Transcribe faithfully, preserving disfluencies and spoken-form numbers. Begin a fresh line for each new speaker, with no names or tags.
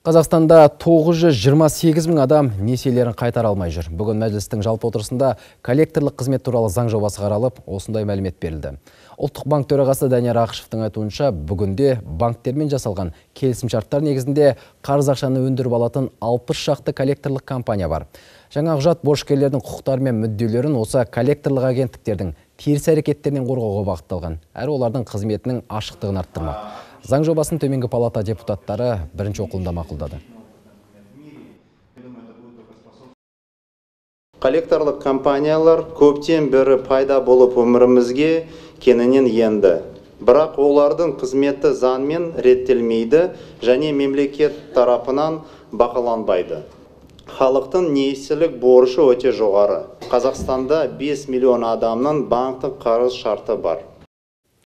Қазақстанда тоғыз жүз жиырма сегіз мың адам несиелерін қайтара алмай жүр. Бүгін мәжілістің жалпы отырысында коллекторлық қызмет туралы заң жобасы қаралып, осындай мәлімет берілді. Ұлттық банк төрағасы Данияр Ақышевтың айтуынша, бүгінде банктермен жасалған келісімшарттар негізінде қарыз ақшаны өндіріп алатын алпыс шақты коллекторлық компания бар. Жаңа құжат борышкерлердің құқықтары мен мүдделерін осы коллекторлық агенттіктердің теріс әрекеттерінен қорғауға бағытталған, әрі олардың қызметінің ашықтығын арттырмақ. Заң жобасын төменгі палата депутаттары бірінші оқылымда мақұлдады.
Коллекторлық компаниялар көптен бері пайда болып өмірімізге кеңінен енді. Бірақ олардың қызметі заңмен реттелмейді және мемлекет тарапынан бақыланбайды. Халықтың несиелік борышы өте жоғары. Қазақстанда бес миллион адамның банктік қарыз шарты бар.